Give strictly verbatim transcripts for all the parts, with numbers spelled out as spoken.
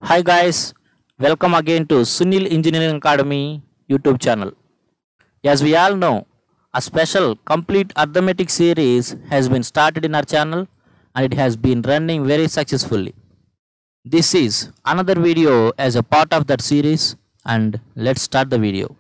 Hi guys, welcome again to Sunil Engineering Academy YouTube channel. As we all know, a special complete arithmetic series has been started in our channel and it has been running very successfully. This is another video as a part of that series, and let's start the video.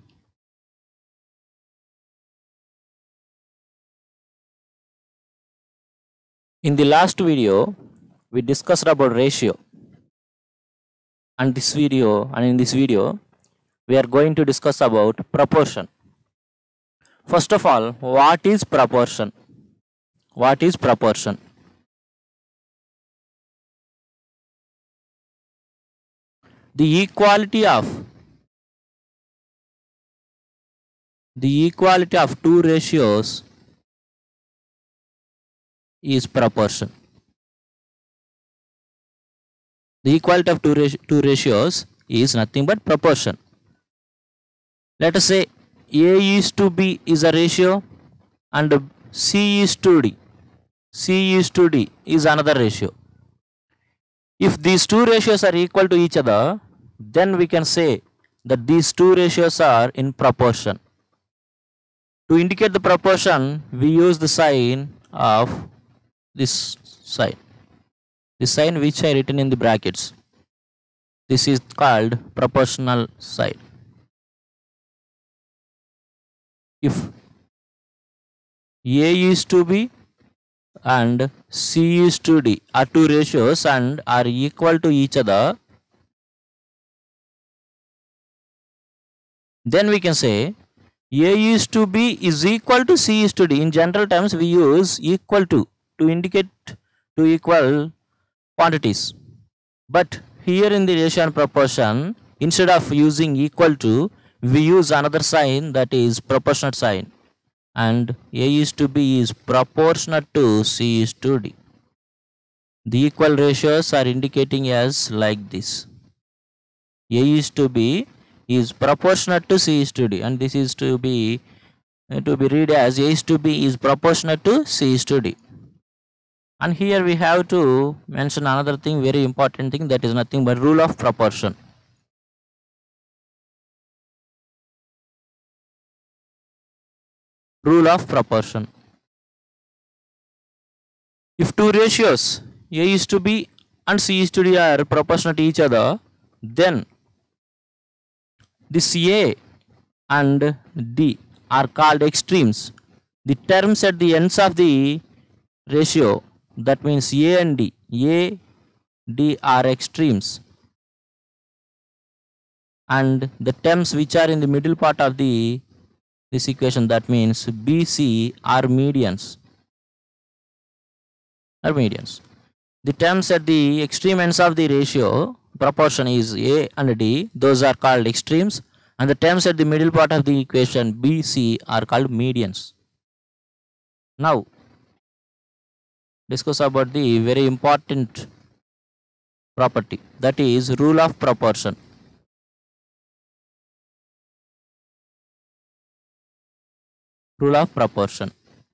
In the last video, we discussed about ratio, and this video and in this video we are going to discuss about proportion. First of all, what is proportion? What is proportion? The equality of the equality of two ratios is proportion. The equality of two, ratio, two ratios is nothing but proportion. Let us say A is to B is a ratio and C is to D. C is to D is another ratio. If these two ratios are equal to each other, then we can say that these two ratios are in proportion. To indicate the proportion, we use the sign of this sign. The sign which I written in the brackets. This is called proportional sign. If A is to B and C is to D are two ratios and are equal to each other, then we can say A is to B is equal to C is to D. In general terms, we use equal to to indicate two equal quantities. But here in the ratio and proportion, instead of using equal to, we use another sign, that is proportionate sign. And A is to B is proportionate to C is to D. The equal ratios are indicating as like this. A is to B is proportionate to C is to D, and this is to be uh, to be read as A is to B is proportionate to C is to D. And here we have to mention another thing, very important thing, that is nothing but rule of proportion. Rule of proportion. If two ratios A is to B and C is to D are proportional to each other, then this A and D are called extremes. The terms at the ends of the ratio, that means A and D, A, D are extremes, and the terms which are in the middle part of the this equation, that means B, C are medians. Are medians. The terms at the extreme ends of the ratio proportion is A and D, those are called extremes, and the terms at the middle part of the equation B, C are called medians. Now discuss about the very important property, that is rule of proportion. Rule of proportion.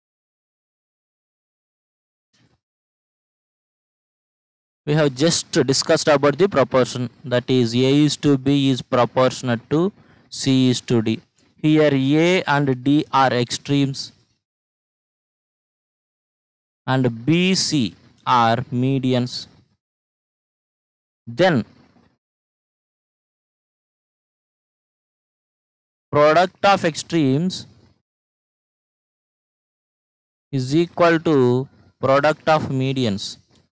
We have just discussed about the proportion, that is A is to B is proportionate to C is to D. Here A and D are extremes and B, C are medians. Then product of extremes is equal to product of medians.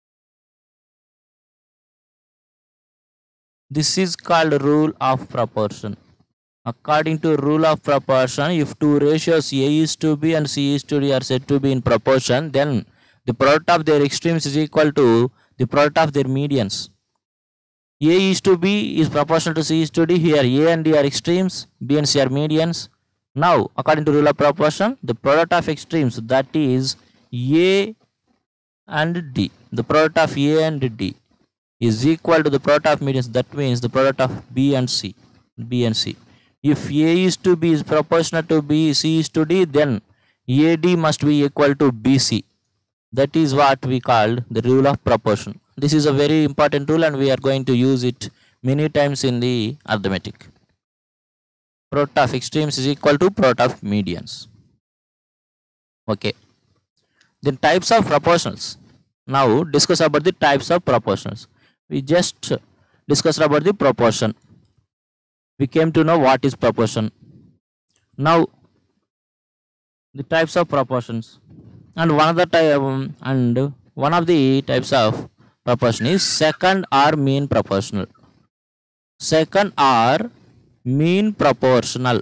This is called rule of proportion. According to rule of proportion, if two ratios A is to B and C is to D are said to be in proportion, then the product of their extremes is equal to the product of their medians. A is to B is proportional to C is to D. Here A and D are extremes, B and C are medians. Now, according to rule of proportion, the product of extremes, that is A and D, the product of A and D is equal to the product of medians, that means the product of B and C. B and C. If A is to B is proportional to B, C is to D, then A D must be equal to B C. That is what we called the rule of proportion. This is a very important rule and we are going to use it many times in the arithmetic. Product of extremes is equal to product of medians. Okay. Then types of proportionals. Now discuss about the types of proportionals. We just discussed about the proportion. We came to know what is proportion. Now the types of proportions, and one of the type um, and one of the types of proportion is second or mean proportional. Second or mean proportional.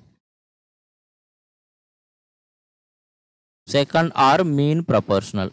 Second or mean proportional.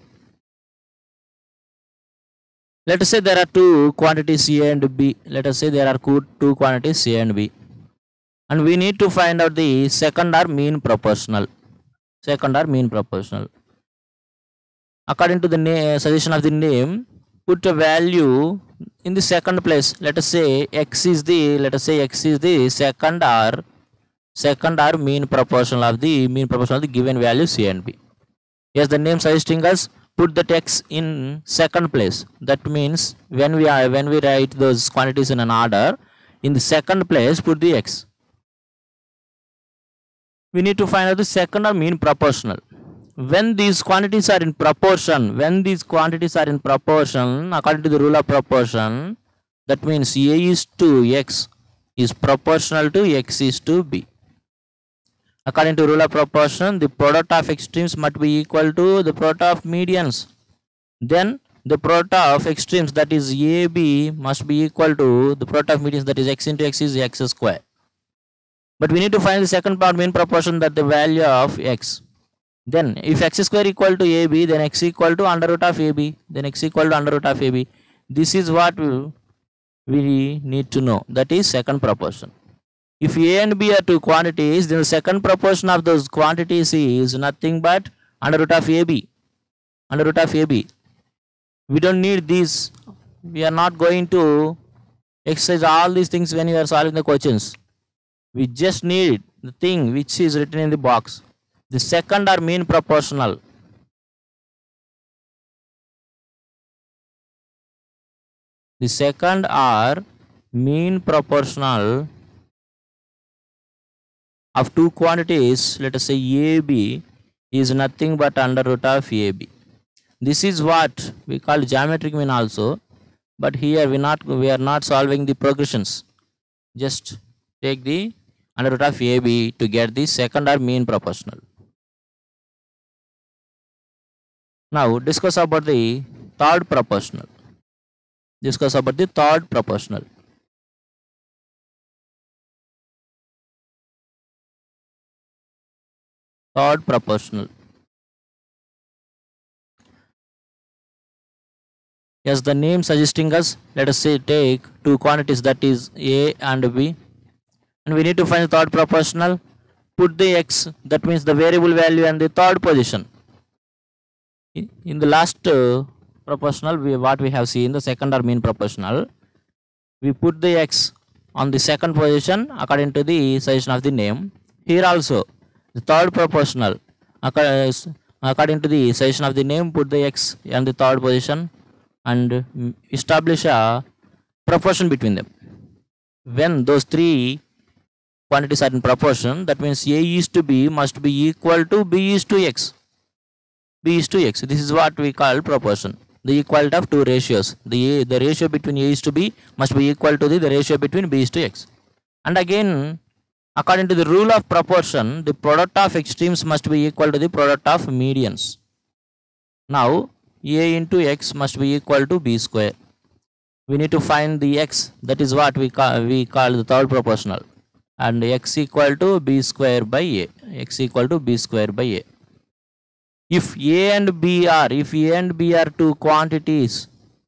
Let us say there are two quantities A and B. Let us say there are two quantities A and B, and we need to find out the second or mean proportional. Second or mean proportional. According to the name, suggestion of the name, put a value in the second place. Let us say x is the let us say x is the second or second or mean proportional of the mean proportional of the given values A and B. Yes, the name suggesting us put that x in second place. That means when we are when we write those quantities in an order, in the second place put the x. We need to find out the second or mean proportional. When these quantities are in proportion, when these quantities are in proportion, according to the rule of proportion, that means A is to x is proportional to x is to b. According to rule of proportion, the product of extremes must be equal to the product of medians. Then the product of extremes, that is A B, must be equal to the product of medians, that is x into x is x square. But we need to find the second part mean proportion, that the value of x. Then if x square equal to A B, then x equal to under root of A B, then x equal to under root of A B. This is what we, we need to know, that is second proportion. If A and B are two quantities, then the second proportion of those quantities is nothing but under root of A B. Under root of A B. We don't need these. We are not going to exercise all these things when we are solving the questions. We just need the thing which is written in the box. The second or mean proportional. The second or mean proportional of two quantities, let us say A B, is nothing but under root of A B. This is what we call geometric mean also, but here we not we are not solving the progressions. Just take the under root of A B to get the second or mean proportional. Now discuss about the third proportional. Discuss about the third proportional. Third proportional. Yes, the name suggesting us, let us say take two quantities, that is A and B, and we need to find the third proportional. Put the x, that means the variable value, and the third position. In the last uh, proportional, we, what we have seen, the second or mean proportional, we put the x on the second position according to the suggestion of the name. Here also the third proportional, according to the suggestion of the name, put the x on the third position and establish a proportion between them. When those three quantities are in proportion, that means A is to B must be equal to B is to x. B is to x. This is what we call proportion. The equality of two ratios. The, the ratio between A is to B must be equal to the, the ratio between B is to x. And again, according to the rule of proportion, the product of extremes must be equal to the product of medians. Now, A into x must be equal to B square. We need to find the x. That is what we call, we call the third proportional. And x equal to B square by A. X equal to B square by A. If A and B are, if A and B are two quantities,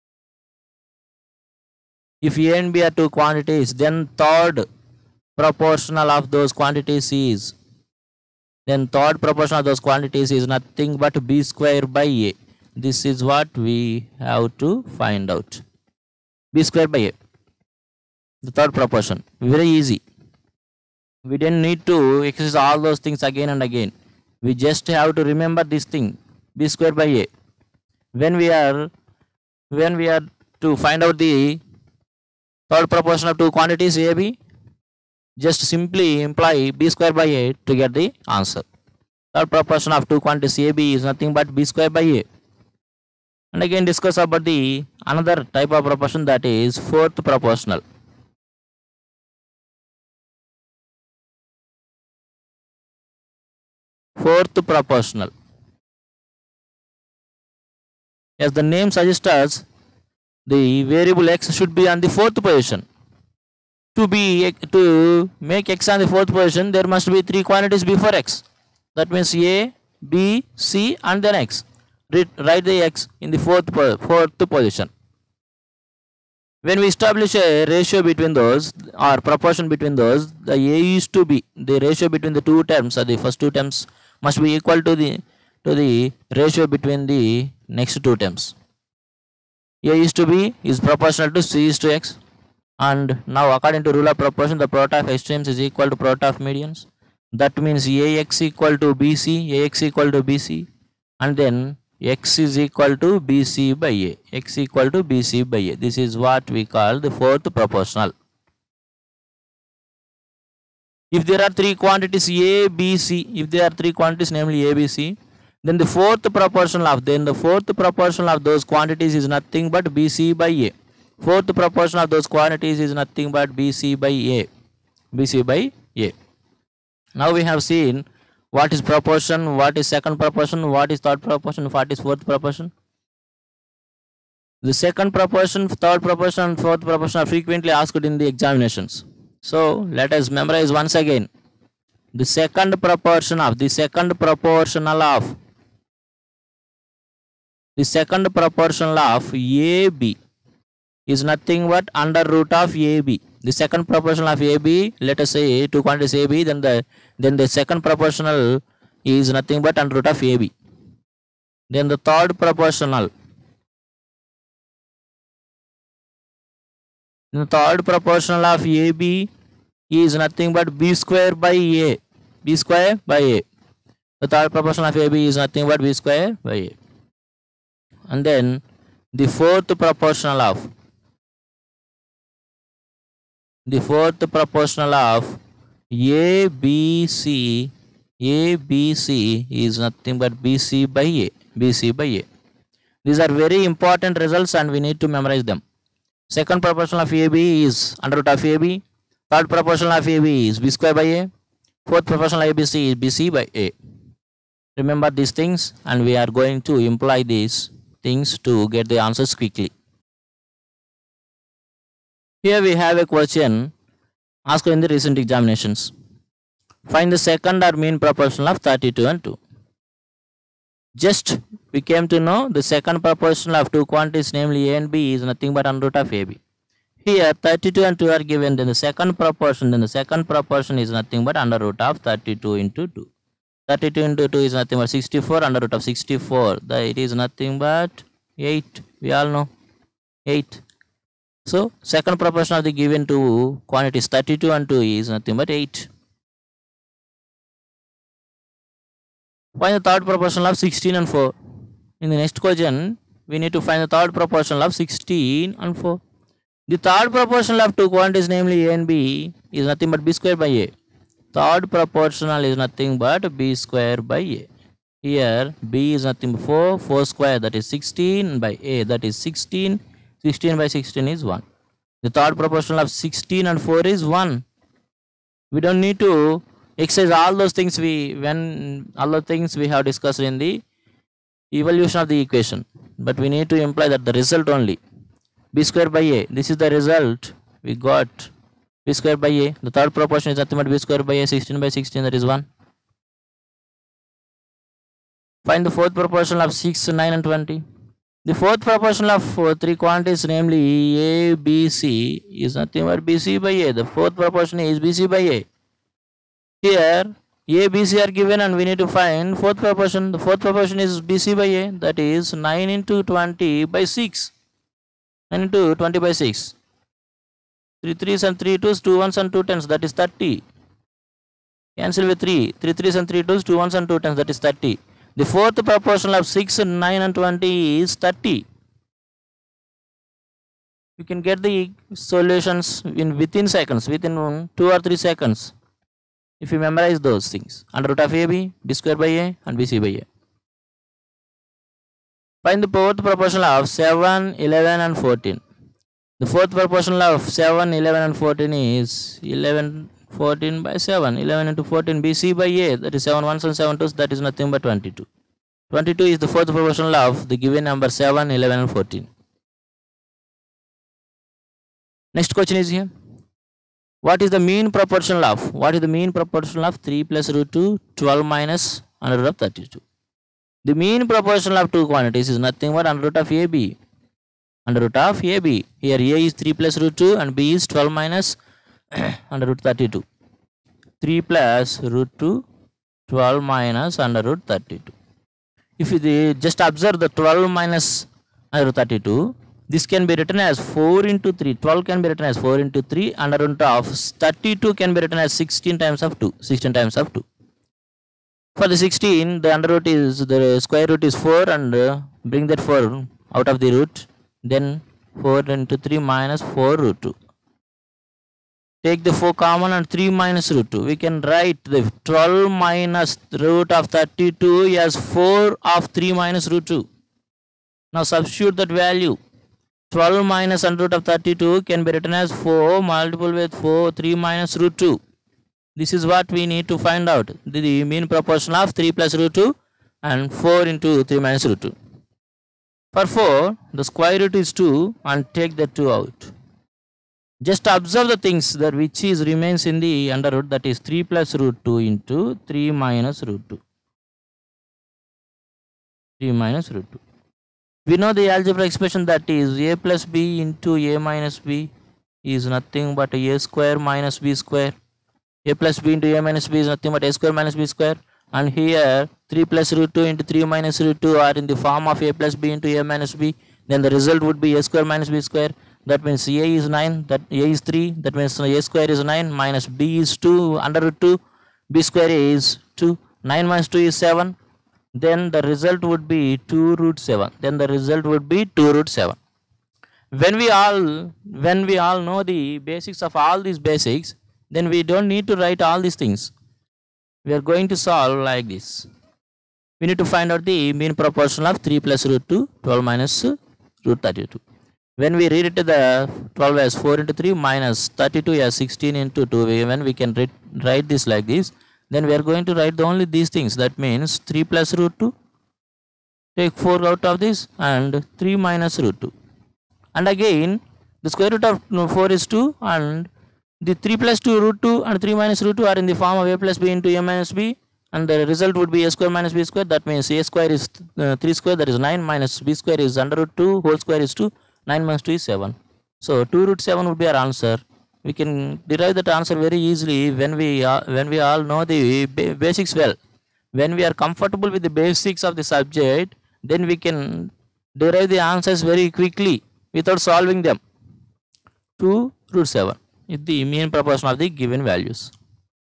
if A and B are two quantities, then third proportional of those quantities is, then third proportion of those quantities is nothing but B square by A. This is what we have to find out. B square by A. The third proportion. Very easy. We didn't need to exercise all those things again and again. We just have to remember this thing, B square by A. When we are when we are to find out the third proportion of two quantities A, B. Just simply imply B square by A to get the answer. Third proportion of two quantities A, B is nothing but B square by A. And again discuss about the another type of proportion, that is fourth proportional. Fourth proportional. As the name suggests us, the variable x should be on the fourth position. To be to make x on the fourth position, there must be three quantities before x. That means A, B, C, and then x. Write the x in the fourth fourth position. When we establish a ratio between those, or proportion between those, the A is to B. The ratio between the two terms, or the first two terms, must be equal to the to the ratio between the next two terms. A is to B is proportional to C is to x. And now according to rule of proportion, the product of extremes is equal to product of medians. That means Ax equal to B C, Ax equal to B C, and then x is equal to B C by A. X equal to B C by A. This is what we call the fourth proportional. If there are three quantities A, B, C, if there are three quantities, namely A, B, C, then the fourth proportional of then the fourth proportional of those quantities is nothing but B C by A. Fourth proportion of those quantities is nothing but B C by A. B C by A. Now we have seen what is proportion, what is second proportion, what is third proportion, what is fourth proportion. The second proportion, third proportion, and fourth proportion are frequently asked in the examinations. So let us memorize once again. The second proportion of the second proportional of the second proportional of A B is nothing but under root of A B. The second proportional of A B, let us say two quantities A B, then the then the second proportional is nothing but under root of A B. Then the third proportional. The third proportional of A B is nothing but B square by A. B square by A. The third proportional of A B is nothing but B square by A. And then the fourth proportional of the fourth proportional of A B C, A B C is nothing but B C by A. B C by A. These are very important results and we need to memorize them. Second proportional of A B is under root of A B. Third proportional of A B is B square by A. Fourth proportional of A B C is B C by A. Remember these things and we are going to imply these things to get the answers quickly. Here we have a question asked in the recent examinations. Find the second or mean proportional of thirty-two and two. Just we came to know the second proportional of two quantities, namely A and B, is nothing but under root of A B. Here thirty-two and two are given, then the second proportion, then the second proportion is nothing but under root of thirty-two into two. thirty-two into two is nothing but sixty-four, under root of sixty-four, the, it is nothing but eight, we all know, eight. So second proportion of the given two quantities thirty-two and two is nothing but eight. Find the third proportional of sixteen and four. In the next question, we need to find the third proportional of sixteen and four. The third proportional of two quantities, namely A and B, is nothing but B square by A. Third proportional is nothing but B square by A. Here B is nothing but four, four square, that is sixteen, by A, that is sixteen. sixteen by sixteen is one. The third proportional of sixteen and four is one. We don't need to exercise all those things we when all the things we have discussed in the evolution of the equation, but we need to imply that the result only. B square by A, this is the result we got. B square by A, the third proportion is nothing but B square by A, sixteen by sixteen, that is one. Find the fourth proportional of six, nine and twenty. The fourth proportional of uh, three quantities, namely A, B, C, is nothing but B C by A. The fourth proportion is B C by A. Here A, B, C are given and we need to find fourth proportion. The fourth proportion is B C by A, that is nine into twenty by six. nine into twenty by six. three threes and three twos, two ones and two tens, that is thirty. Cancel with three. three threes and three twos, two ones and two tens, that is thirty. The fourth proportional of six, nine and twenty is thirty. you can get the solutions in within seconds, within two or three seconds, if you memorize those things. Under root of A B, B square by A and B C by A. Find the fourth proportional of seven, eleven and fourteen. The fourth proportional of seven, eleven and fourteen is eleven, fourteen by seven. eleven into fourteen, B C by A, that is seven ones and seven twos, that is nothing but twenty-two. twenty-two is the fourth proportional of the given number seven, eleven and fourteen. Next question is here. What is the mean proportional of? What is the mean proportional of three plus root two, twelve minus under root of thirty-two? The mean proportional of two quantities is nothing but under root of A B. Under root of A B. Here A is three plus root two and B is twelve minus under root thirty-two. three plus root two, twelve minus under root thirty-two. If you just observe the twelve minus under root thirty-two, this can be written as four into three. twelve can be written as four into three. Under root of thirty-two can be written as sixteen times of two. sixteen times of two. For the sixteen, the under root is, the square root is four, and uh, bring that four out of the root. Then four into three minus four root two. Take the four common and three minus root two. We can write the twelve minus root of thirty-two as four of three minus root two. Now substitute that value. twelve minus under root of thirty-two can be written as four multiplied with four, three minus root two. This is what we need to find out. The mean proportion of three plus root two and four into three minus root two. For four, the square root is two and take the two out. Just observe the things that which is remains in the under root, that is three plus root two into three minus root two. three minus root two. We know the algebra expression, that is a plus b into a minus b is nothing but a square minus b square. A plus b into a minus b is nothing but a square minus b square. And here three plus root two into three minus root two are in the form of a plus b into a minus b. Then the result would be a square minus b square. That means a is nine, that a is three, that means a square is nine, minus b is two under root two, b square is two, nine minus two is seven. Then the result would be two root seven. Then the result would be two root seven. When we all when we all know the basics of all these basics, then we don't need to write all these things. We are going to solve like this. We need to find out the mean proportion of three plus root two, twelve minus root thirty-two. When we read it to the twelve as four into three minus thirty-two as sixteen into two, when we can write, write this like this, then we are going to write the only these things. That means three plus root two, take four out of this, and three minus root two. And again, the square root of four is two, and the three plus two root two and three minus root two are in the form of a plus b into a minus b, and the result would be a square minus b square. That means a square is uh, three square, that is nine, minus b square is under root two, whole square is two, nine minus two is seven. So two root seven would be our answer. We can derive that answer very easily when we uh, when we all know the basics well. When we are comfortable with the basics of the subject, then we can derive the answers very quickly without solving them. two root seven is the mean proportion of the given values.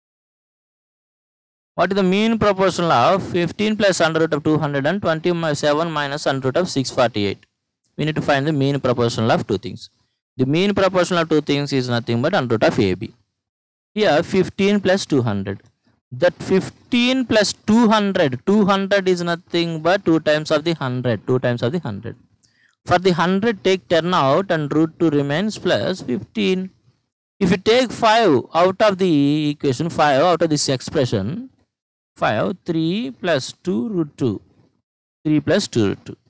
What is the mean proportion of fifteen plus under root of two hundred twenty-seven minus under root of six hundred forty-eight? We need to find the mean proportion of two things. The mean proportion of two things is nothing but under root of A B. Here fifteen plus two hundred. That fifteen plus two hundred, two hundred is nothing but two times of the one hundred, two times of the one hundred. For the one hundred, take ten out and root two remains plus fifteen. If you take five out of the equation, five out of this expression, five, three plus two root two, three plus two root two.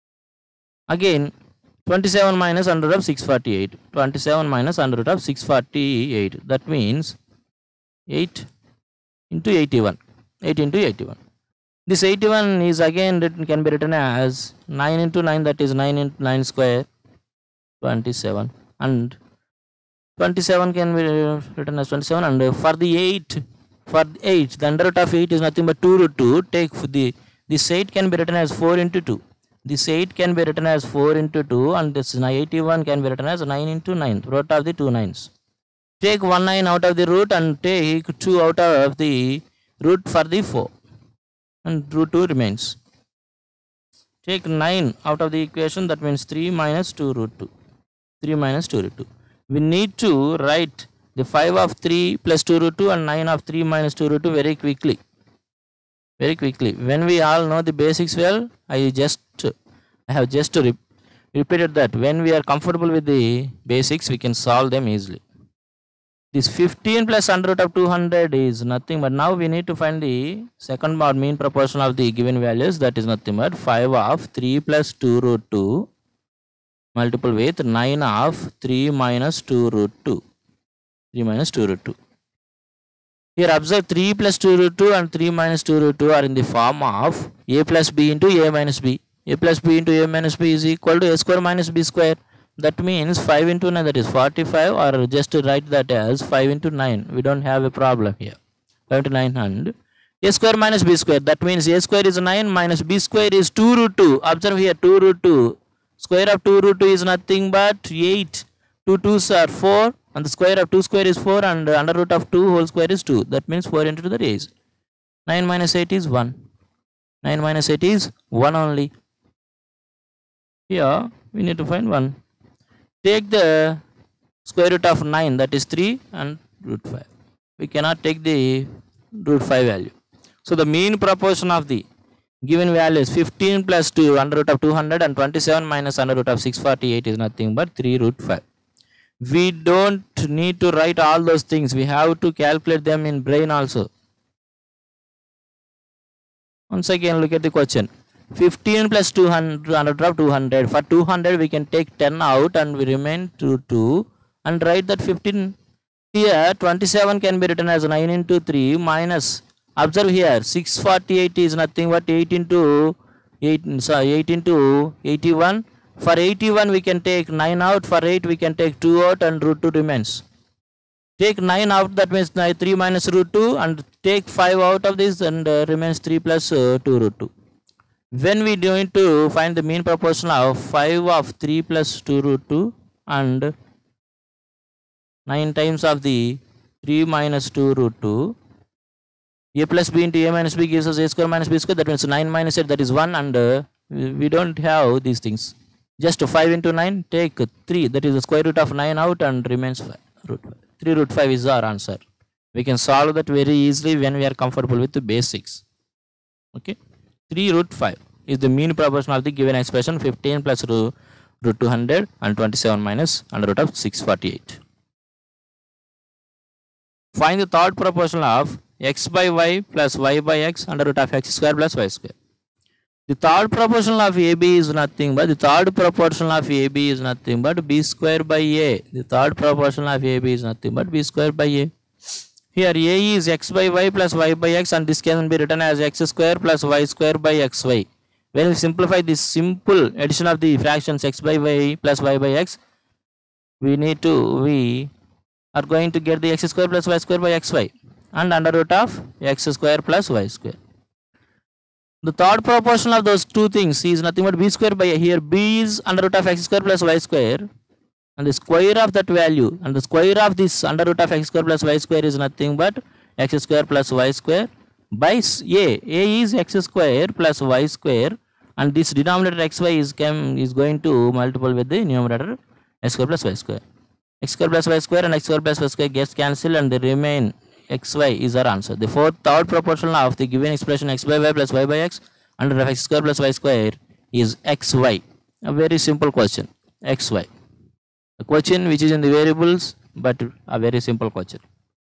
Again, twenty-seven minus under root of six hundred forty-eight, twenty-seven minus under root of six hundred forty-eight, that means eight into eighty-one, eight into eighty-one. This eighty-one is again written, can be written as nine into nine, that is nine into nine square, twenty-seven, and twenty-seven can be written as twenty-seven. And for the eight, for the eight, the under root of eight is nothing but two root two. Take the this eight can be written as four into two. This eight can be written as four into two, and this eighty-one can be written as nine into nine, root of the two nines. Take one nine out of the root and take two out of the root for the four, and root two remains. Take nine out of the equation, that means three minus two root two. three minus two root two. We need to write the five of three plus two root two and nine of three minus two root two very quickly. Very quickly. When we all know the basics well, I just I have just re repeated that when we are comfortable with the basics, we can solve them easily. This fifteen plus under root of two hundred is nothing but now we need to find the second mod mean proportion of the given values. That is nothing but five of three plus two root two multiple with nine of three minus two root two. three minus two root two. Here observe three plus two root two and three minus two root two are in the form of a plus b into a minus b. A plus b into a minus b is equal to a square minus b square. That means five into nine, that is forty-five, or just to write that as five into nine. We don't have a problem here. five into nine and a square minus b square. That means a square is nine minus b square is two root two. Observe here two root two. Square of two root two is nothing but eight. two twos are four and the square of two square is four and under root of two whole square is two. That means four into the raised. nine minus eight is one. nine minus eight is one only. Here we need to find one. Take the square root of nine, that is three, and root five. We cannot take the root five value. So the mean proportion of the given value is fifteen plus two under root of two hundred and twenty-seven minus under root of six hundred forty-eight is nothing but three root five. We don't need to write all those things. We have to calculate them in brain also. Once again look at the question. fifteen plus two hundred under root of two hundred. For two hundred we can take ten out and we remain to two and write that fifteen. Here twenty-seven can be written as nine into three minus, observe here six hundred forty-eight is nothing but eight into eight, sorry, eight into eighty-one. For eighty-one we can take nine out, for eight we can take two out and root two remains. Take nine out, that means three minus root two, and take five out of this and uh, remains three plus uh, two root two. When we going to find the mean proportion of five of three plus two root two and nine times of the three minus two root two, a plus b into a minus b gives us a square minus b square, that means nine minus eight, that is one, and uh, we don't have these things. Just five into nine, take three, that is the square root of nine out and remains five, root five. three root five is our answer. We can solve that very easily when we are comfortable with the basics. Okay. three root five is the mean proportion of the given expression fifteen plus root, root two hundred and twenty-seven minus under root of six hundred forty-eight. Find the third proportion of x by y plus y by x under root of x square plus y square. The third proportion of A B is nothing but the third proportion of A B is nothing but b square by a. The third proportion of A B is nothing but b square by a. Here a is x by y plus y by x, and this can be written as x square plus y square by xy. When we simplify this simple addition of the fractions x by y plus y by x, we need to we are going to get the x square plus y square by xy and under root of x square plus y square. The third proportion of those two things is nothing but b square by a. Here b is under root of x square plus y square, and the square of that value and the square of this under root of x square plus y square is nothing but x square plus y square by a. A is x square plus y square, and this denominator xy is came is going to multiple with the numerator x square plus y square. X square plus y square and x square plus y square gets cancelled and they remain xy is our answer. The fourth third proportion of the given expression x by y plus y by x under x square plus y square is xy. A very simple question. Xy. A question which is in the variables, but a very simple question.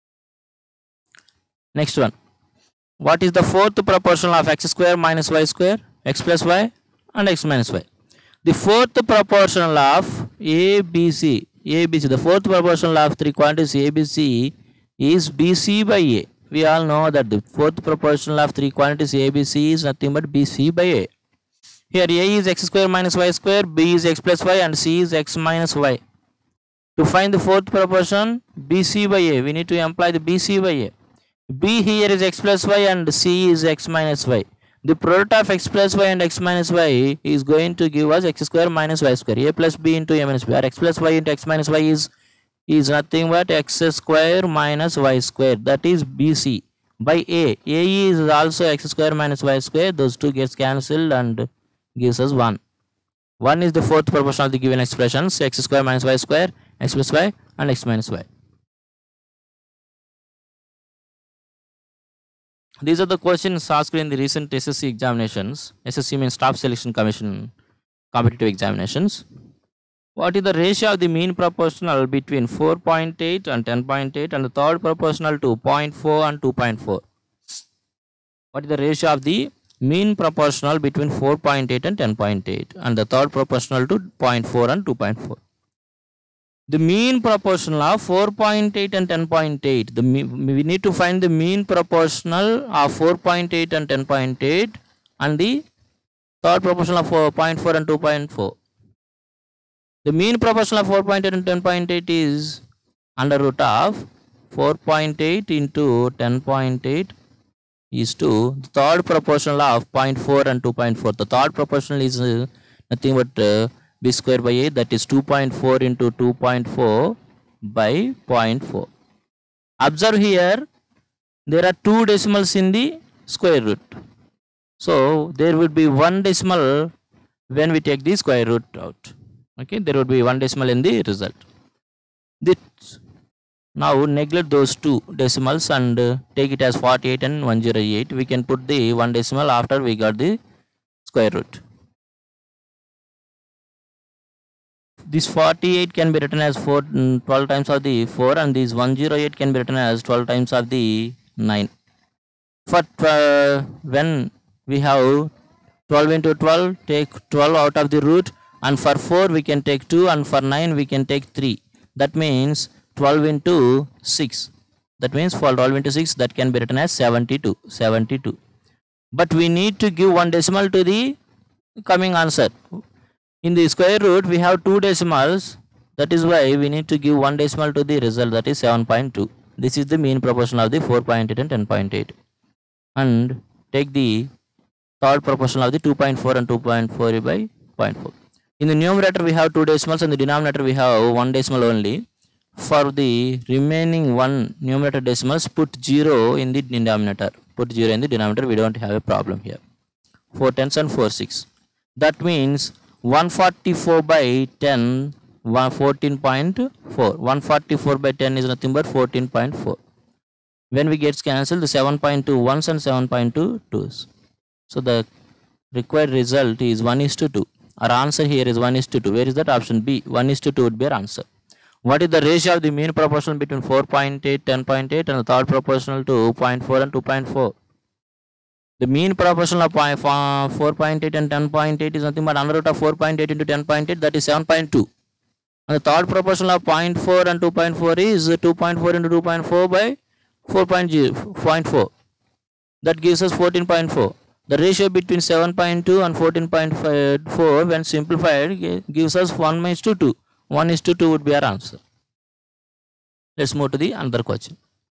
Next one. What is the fourth proportion of x square minus y square, x plus y and x minus y? The fourth proportional of A B C, A B C, the fourth proportional of three quantities A B C is B C by A. We all know that the fourth proportional of three quantities A B C is nothing but B C by A. Here A is x square minus y square, B is x plus y, and C is x minus y. To find the fourth proportion B C by A, we need to apply the B C by A. B here is x plus y and C is x minus y. The product of x plus y and x minus y is going to give us x square minus y square. A plus b into a minus b, or x plus y into x minus y is, is nothing but x square minus y square. That is B C by A. A is also x square minus y square. Those two gets cancelled and gives us one. one is the fourth proportion of the given expressions, x square minus y square, x plus y, and x minus y. These are the questions asked in the recent S S C examinations. S S C means Staff Selection Commission competitive examinations. What is the ratio of the mean proportional between four point eight and ten point eight and the third proportional to zero point four and two point four? What is the ratio of the mean proportional between four point eight and ten point eight and the third proportional to zero point four and two point four? The mean proportional of four point eight and ten point eight. The we need to find the mean proportional of four point eight and ten point eight and the third proportional of four point four and two point four. The mean proportion of four point eight and ten point eight is under root of four point eight into ten point eight is to the third proportional of zero point four and two point four. The third proportional is uh, nothing but uh, b square by eight, that is two point four into two point four by zero point four. Observe here, there are two decimals in the square root. So there would be one decimal when we take the square root out. Okay, there would be one decimal in the result. This, now neglect those two decimals and uh, take it as forty-eight and one hundred eight. We can put the one decimal after we got the square root. This forty-eight can be written as four, twelve times of the four, and this one hundred eight can be written as twelve times of the nine. For uh, when we have twelve into twelve, take twelve out of the root. And for four we can take two, and for nine we can take three. That means twelve into six. That means for twelve into six, that can be written as seventy-two. seventy-two. But we need to give one decimal to the coming answer. In the square root we have two decimals. That is why we need to give one decimal to the result, that is seven point two. This is the mean proportion of the four point eight and ten point eight. And take the third proportion of the two point four and two point four by zero point four. In the numerator we have two decimals, and the denominator we have one decimal only. For the remaining one numerator decimals, put zero in the denominator. Put zero in the denominator, we don't have a problem here. four tenths and four six. That means one forty-four by ten, fourteen point four. one forty-four by ten is nothing but fourteen point four. When we get cancelled, the seven point two ones and seven point two twos. So the required result is one is to two. Our answer here is one is to two. Where is that? Option B. one is to two would be our answer. What is the ratio of the mean proportional between four point eight, ten point eight and the third proportional to zero point four and two point four? The mean proportional of four point eight and ten point eight is nothing but under root of four point eight into ten point eight, that is seven point two. And the third proportional of zero point four and two point four is two point four into two point four by four point four. That gives us fourteen point four. The ratio between seven point two and fourteen point four when simplified gives us one is to two. one is to two would be our answer. Let's move to the another question.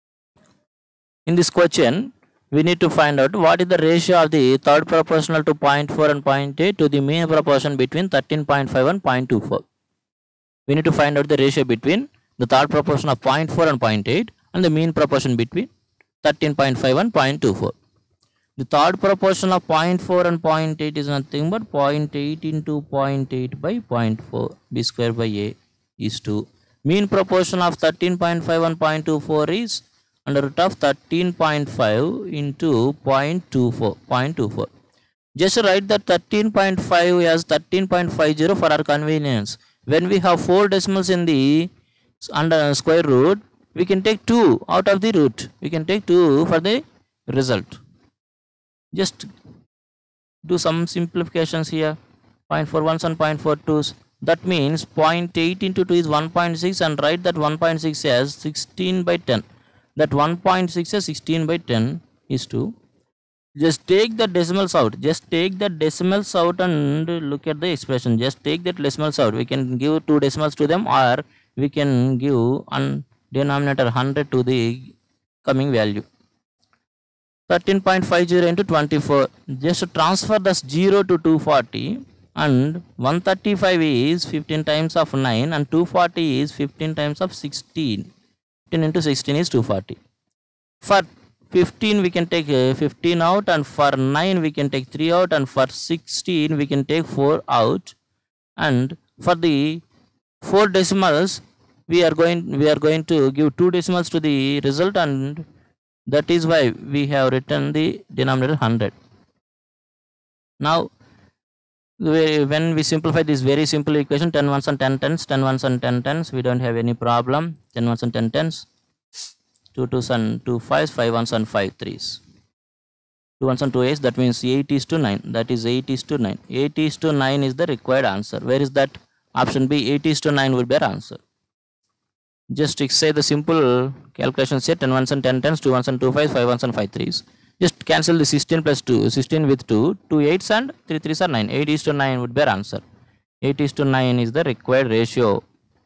In this question, we need to find out what is the ratio of the third proportional to zero point four and zero point eight to the mean proportion between thirteen point five and zero point two four. We need to find out the ratio between the third proportion of zero point four and zero point eight and the mean proportion between thirteen point five and zero point two four. The third proportion of zero point four and zero point eight is nothing but zero point eight into zero point eight by zero point four. B square by A is two. Mean proportion of thirteen point five and zero point two four is under root of thirteen point five into zero point two four. zero point two four. Just write that thirteen point five as thirteen point five zero for our convenience. When we have four decimals in the under square root, we can take two out of the root. We can take two for the result. Just do some simplifications here. zero point four ones and zero point four twos. That means zero point eight into two is one point six, and write that one point six as sixteen by ten. That one point six as sixteen by ten is two. Just take the decimals out. Just take the decimals out and look at the expression. Just take the decimals out. We can give two decimals to them, or we can give on denominator one hundred to the coming value. thirteen point five zero into twenty-four. Just transfer the zero to two hundred forty, and one hundred thirty-five is fifteen times of nine, and two hundred forty is fifteen times of sixteen. fifteen into sixteen is two hundred forty. For fifteen we can take fifteen out, and for nine we can take three out, and for sixteen we can take four out. and for the four decimals we are going we are going to give two decimals to the result, and that is why we have written the denominator one hundred. Now when we simplify this very simple equation, ten ones and ten tens, ten ones and ten tens, we don't have any problem. ten ones and ten tens, two twos and two fives, five ones and five threes, two ones and two eights, that means eight is to nine, that is eight is to nine. eight is to nine is the required answer. Where is that? Option B, eight is to nine would be our answer. Just say the simple calculation set, ten ones and ten tens, two ones and two fives, five ones and five threes. Just cancel the sixteen plus two, sixteen with two, two eights and three threes are nine. eight is to nine would be our answer. eight is to nine is the required ratio.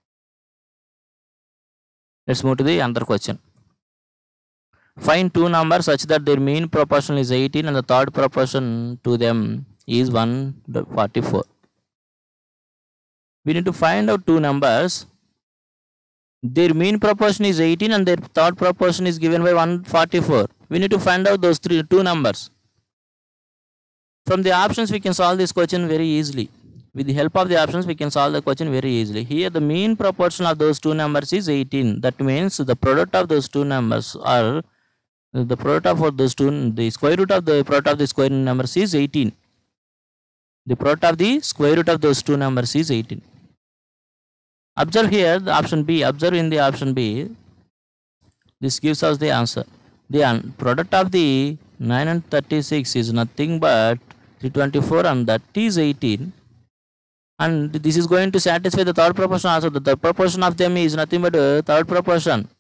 Let's move to the another question. Find two numbers such that their mean proportion is eighteen and the third proportion to them is one forty-four. We need to find out two numbers. Their mean proportion is eighteen and their third proportion is given by one forty-four. We need to find out those three two numbers. From the options we can solve this question very easily. With the help of the options we can solve the question very easily. Here the mean proportion of those two numbers is eighteen. That means the product of those two numbers are the product of those two, the square root of the product of the square numbers is eighteen. The product of the square root of those two numbers is eighteen. Observe here the option B. Observe in the option B. This gives us the answer. The product of the nine and thirty-six is nothing but three twenty-four, and that is eighteen. And this is going to satisfy the third proportion also. The third proportion of them is nothing but a third proportion.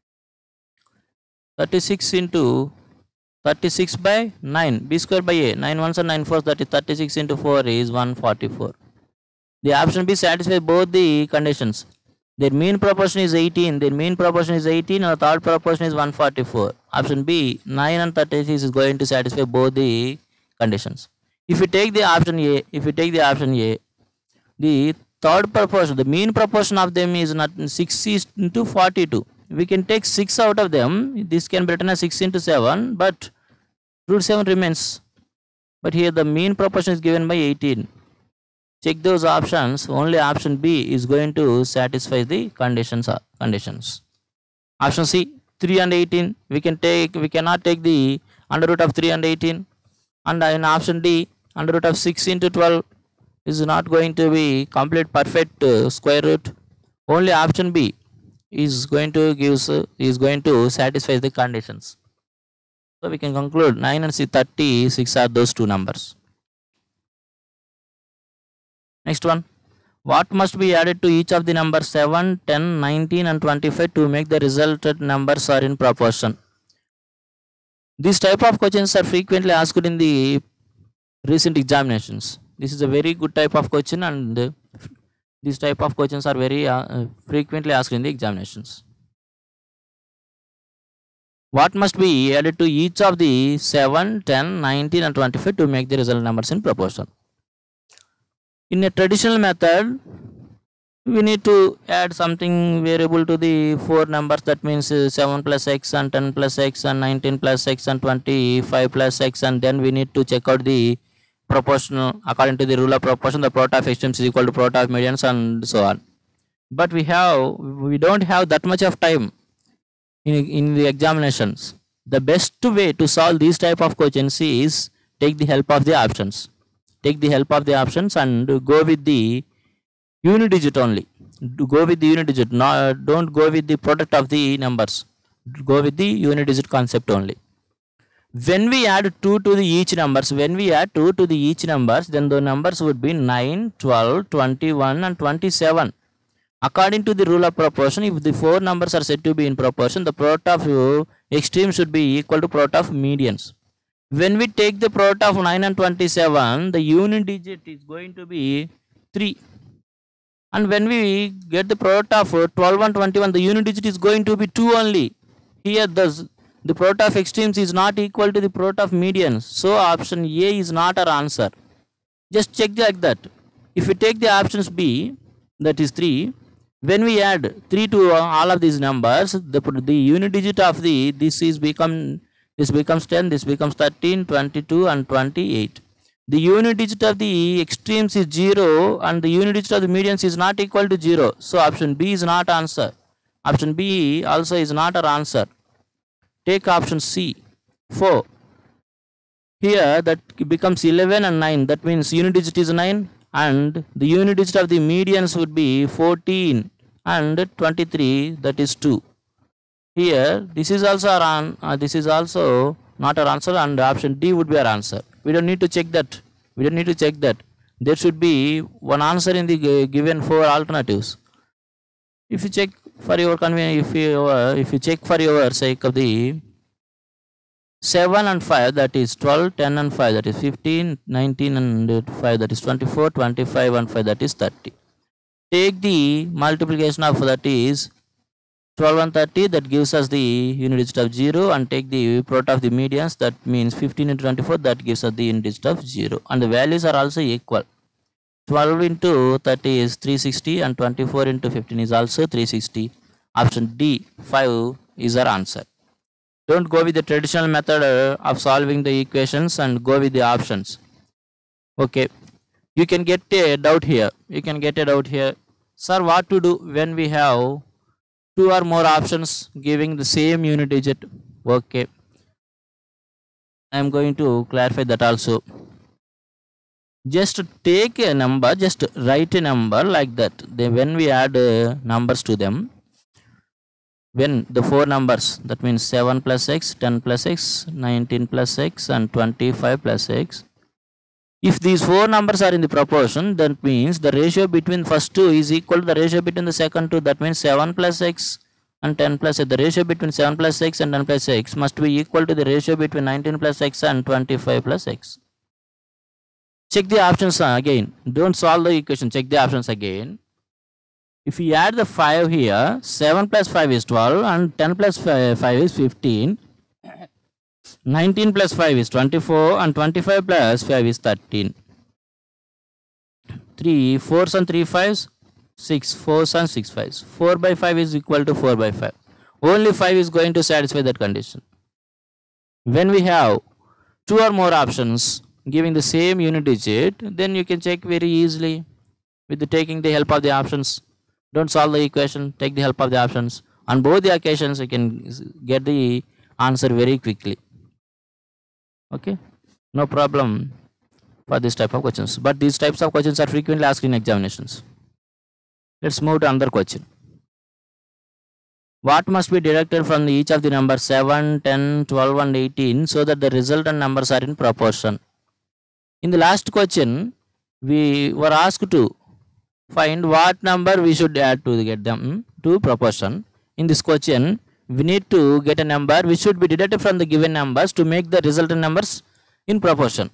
thirty-six into thirty-six by nine. B square by A. nine ones and nine fours, that is thirty-six into four is one forty-four. The option B satisfies both the conditions. Their mean proportion is eighteen. Their mean proportion is eighteen and the third proportion is one forty-four. Option B, nine and thirty-six is going to satisfy both the conditions. If you take the option A, if you take the option A, the third proportion, the mean proportion of them is not six into forty-two. We can take six out of them. This can be written as six into seven, but root seven remains. But here the mean proportion is given by eighteen. Check those options. Only option B is going to satisfy the conditions. Conditions. Option C, three and eighteen. We can take. We cannot take the under root of three and eighteen. And in option D, under root of six into twelve is not going to be complete perfect uh, square root. Only option B is going to give uh, is going to satisfy the conditions. So we can conclude nine and thirty-six are those two numbers. Next one. What must be added to each of the numbers seven, ten, nineteen and twenty-five to make the resultant numbers are in proportion? These type of questions are frequently asked in the recent examinations. This is a very good type of question, and uh, these type of questions are very uh, frequently asked in the examinations. What must be added to each of the seven, ten, nineteen and twenty-five to make the result numbers in proportion? In a traditional method, we need to add something variable to the four numbers. That means uh, seven plus x and ten plus x and nineteen plus x and twenty-five plus x, and then we need to check out the proportional according to the rule of proportion. The product of extremes is equal to product of medians and so on. But we have we don't have that much of time in, in the examinations. The best way to solve these type of questions is take the help of the options. Take the help of the options and go with the unit digit only. Go with the unit digit. No, don't go with the product of the numbers. Go with the unit digit concept only. When we add two to the each numbers, when we add two to the each numbers, then the numbers would be nine, twelve, twenty-one and twenty-seven. According to the rule of proportion, if the four numbers are said to be in proportion, the product of extremes should be equal to product of medians. When we take the product of nine and twenty-seven, the unit digit is going to be three. And when we get the product of twelve and twenty-one, the unit digit is going to be two only. Here the, the product of extremes is not equal to the product of medians. So option A is not our answer. Just check like that. If we take the options B, that is three, when we add three to all of these numbers, the, the unit digit of the this is become this becomes ten, this becomes thirteen, twenty-two and twenty-eight. the unit digit of the extremes is zero and the unit digit of the medians is not equal to zero. So option B is not answer. Option B also is not our answer. Take option C, four. Here that becomes eleven and nine. That means unit digit is nine and the unit digit of the medians would be fourteen and twenty-three, that is two. Here this is also our uh, this is also not our answer, and option D would be our answer. We don't need to check that. We don't need to check that. There should be one answer in the given four alternatives. If you check for your convenience, if you uh, if you check for your sake of the seven and five, that is twelve, ten and five, that is fifteen, nineteen and five, that is twenty-four, twenty-five and five, that is thirty. Take the multiplication of that is twelve and thirty, that gives us the unit digit of zero, and take the product of the medians, that means fifteen into twenty-four, that gives us the unit digit of zero, and the values are also equal. twelve into thirty is three hundred sixty and twenty-four into fifteen is also three hundred sixty. Option D, five is our answer. Don't go with the traditional method of solving the equations and go with the options. Okay, you can get a doubt here. You can get a doubt here. Sir, what to do when we have two or more options giving the same unit digit? Okay, I am going to clarify that also. Just take a number, just write a number like that. Then when we add uh, numbers to them, when the four numbers, that means seven plus x, ten plus x, nineteen plus x and twenty-five plus x, if these four numbers are in the proportion, that means the ratio between first two is equal to the ratio between the second two. That means seven plus x and ten plus x. The ratio between seven plus x and ten plus x must be equal to the ratio between nineteen plus x and twenty-five plus x. Check the options again. Don't solve the equation. Check the options again. If we add the five here, seven plus five is twelve and ten plus five is fifteen. nineteen plus five is twenty-four and twenty-five plus five is thirteen. three fours and three fives, six fours and six fives. four by five is equal to four by five. Only five is going to satisfy that condition. When we have two or more options giving the same unit digit, then you can check very easily with the taking the help of the options. Don't solve the equation, take the help of the options. On both the occasions, you can get the answer very quickly. Okay, no problem for this type of questions. But these types of questions are frequently asked in examinations. Let's move to another question. What must be deducted from each of the numbers seven, ten, twelve and eighteen so that the resultant numbers are in proportion? In the last question, we were asked to find what number we should add to get them to proportion. In this question, we need to get a number which should be deducted from the given numbers to make the resultant numbers in proportion.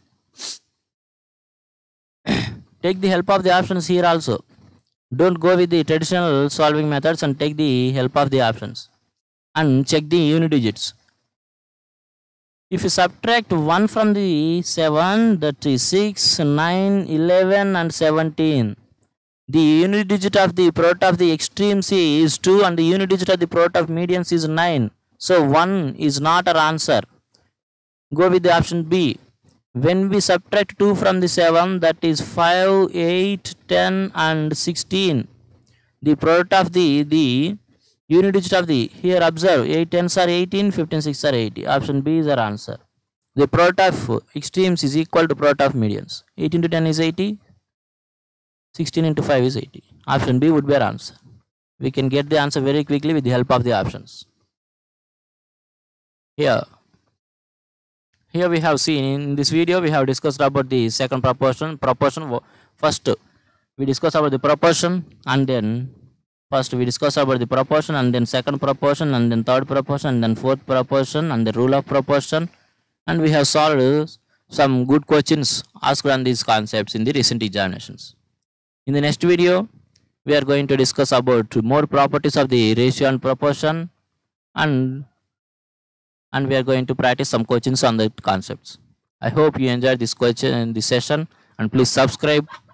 Take the help of the options here also. Don't go with the traditional solving methods and take the help of the options and check the unit digits. If you subtract one from the seven, that is six, nine, eleven and seventeen. The unit digit of the product of the extremes is two and the unit digit of the product of medians is nine. So one is not our answer. Go with the option B. When we subtract two from the seven, that is five, eight, ten and sixteen. The product of the, the unit digit of the, here observe, eight tens are eighteen, fifteen sixes are eighty. Option B is our answer. The product of extremes is equal to product of medians. eight into ten is eighty. sixteen into five is eighty. Option B would be our answer. We can get the answer very quickly with the help of the options. Here, here we have seen in this video we have discussed about the second proportion. Proportion first we discuss about the proportion, and then first we discuss about the proportion, and then second proportion, and then third proportion, and then fourth proportion, and the rule of proportion, and we have solved some good questions asked on these concepts in the recent examinations. In the next video, we are going to discuss about more properties of the ratio and proportion, and and we are going to practice some questions on the concepts. I hope you enjoyed this question in this session, and please subscribe